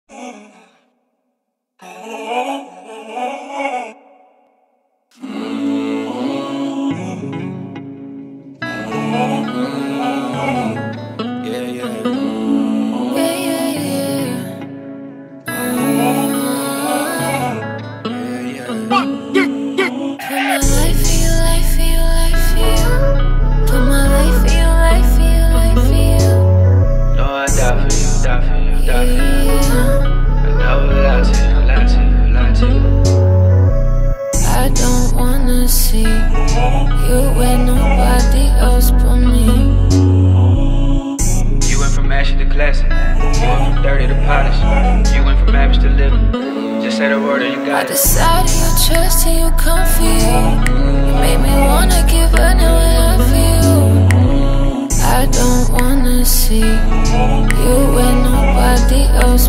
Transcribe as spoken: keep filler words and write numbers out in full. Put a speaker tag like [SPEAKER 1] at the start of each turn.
[SPEAKER 1] See you with nobody else but me.
[SPEAKER 2] You went from ashy to classy. You went from dirty to polished. You went from average to living. Just say the word and you got
[SPEAKER 1] I
[SPEAKER 2] it.
[SPEAKER 1] decided you trust and you come for you. You made me wanna give up now I feel. I don't wanna see you with nobody else